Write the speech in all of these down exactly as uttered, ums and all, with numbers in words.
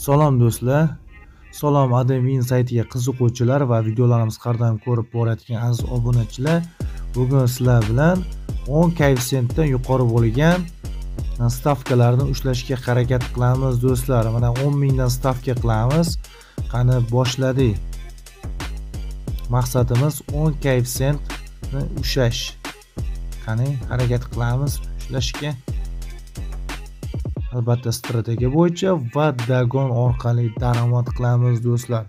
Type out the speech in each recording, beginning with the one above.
Salom do'stlar. Salom Admin saytiga qiziquvchilar va videolarimiz qadam ko'rib borayotgan aziz obunachilar. Bugun sizlar bilan o'n koeffitsiyentdan yuqori bo'lgan stavkalarni ushlashga harakat qilamiz do'stlar. Mana o'n mingdan stavka qilamiz. Qani boshladik. Maqsadimiz o'n koeffitsiyentni ushlash. Qani harakat qilamiz ushlashga. Albatta strategiya bo'yicha va Dagon orqali daromad qilamiz do'stlar.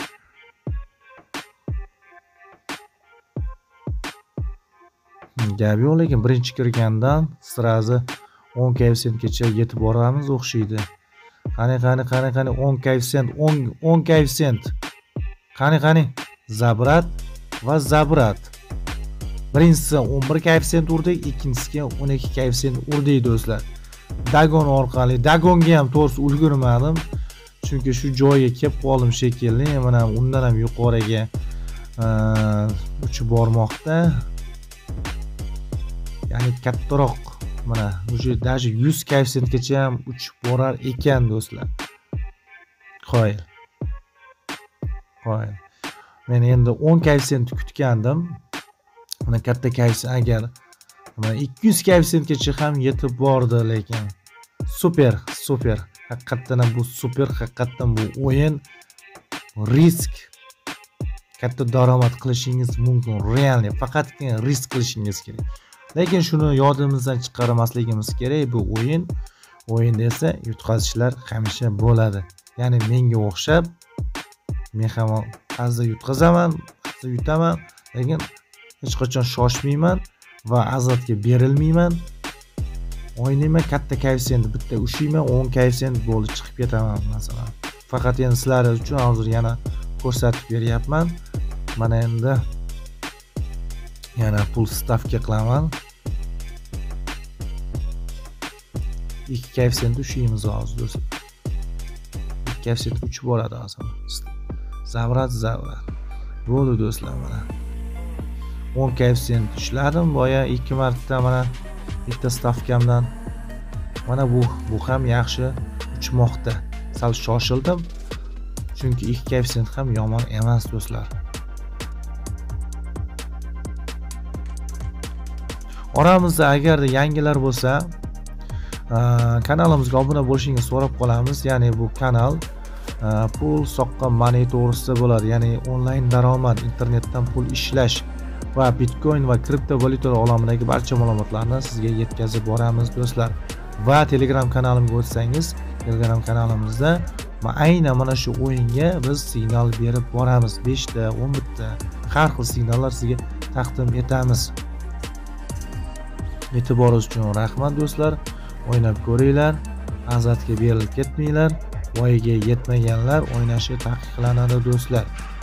Gap yo'q, lekin birinchi kirgandan sirazi o'n koeffitsiyentgacha yetib boramiz o'xshaydi. Qani qani qani qani o'n koeffitsiyent, o'n koeffitsiyent. Qani qani Zabrat va Zabrat. Birinchisi o'n bir koeffitsiyent urdik, ikkinchisiga o'n ikki koeffitsiyent urdik do'stlar. Dagon orqali, Dagonga ham to'g'risi ulgurmadim. Chunki shu joyga kelib qoldim shekilli. Mana undan ham yuqoriga uchib bormoqda. Ya'ni kattaroq, mana o'sha даже yuz koeffitsiyentgacha ham uchib borar ekan do'stlar. Qo'yil. Qo'yil. Men endi o'n koeffitsiyent kutgandim. Mana katta koeffitsiyent agar ikki yuz koeffitsiyentgacha ham yetib bordi, lekin super, super. Haqiqatan bu super, haqiqatan bu o'yin risk. Katta daromad qilishingiz mumkin, realni, faqatgina risk qilishingiz kerak. Lekin shuni yodimizdan chiqarmasligimiz kerak, bu o'yin. O'yinda esa yutqazishlar hamisha bo'ladi. Ya'ni menga o'xshab men ham azza yutqazaman, azza yutaman, lekin hech qachon shoshmayman va azatga berilmayman. O'ynayman, katta koeffitsiyent bitta ushlayman, o'n koeffitsiyent bo'lib chiqib ketaman masalan. Faqat endi sizlar uchun hozir yana ko'rsatib beryapman. Mana endi yana pul stavka qilaman. ikki koeffitsiyent ushlaymiz hozir do'stlar. ikki koeffitsiyent uchib boradi hozir. Zabrat Zabrat. Bo'ldi do'stlar, mana o'n koeffitsiyent ushladim boya ikki marta, mana bitta stavkamdan. Mana bu bu ham yaxshi uchmoqda. Sal shoshildim. Chunki ikki koeffitsiyent ham yomon emas do'stlar. Oramizda agarda yangilar bo'lsa, kanalimizga obuna bo'lishingizni so'rab qolamiz. Ya'ni bu kanal pul soqqan money to'g'risida bo'ladi. Ya'ni onlayn daromad, internetdan pul ishlash va Bitcoin va kriptovalyutalar olamidagi barcha ma'lumotlarni sizga yetkazib boramiz do'stlar. Va Telegram kanalimga o'tsangiz, Telegram kanalimizda aynan mana shu o'yinga biz signal berib boramiz. besh ta, o'n bitta har xil signallar sizga taqdim etamiz. E'tiboringiz uchun rahmat do'stlar. O'ynab ko'ringlar, azatga berilib ketmanglar. Voyaga yetmaganlar o'ynashi taqiqlanadi do'stlar.